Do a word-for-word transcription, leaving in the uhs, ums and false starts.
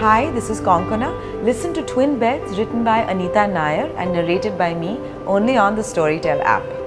Hi, this is Konkana. Listen to Twin Beds written by Anita Nair and narrated by me only on the Storytel app.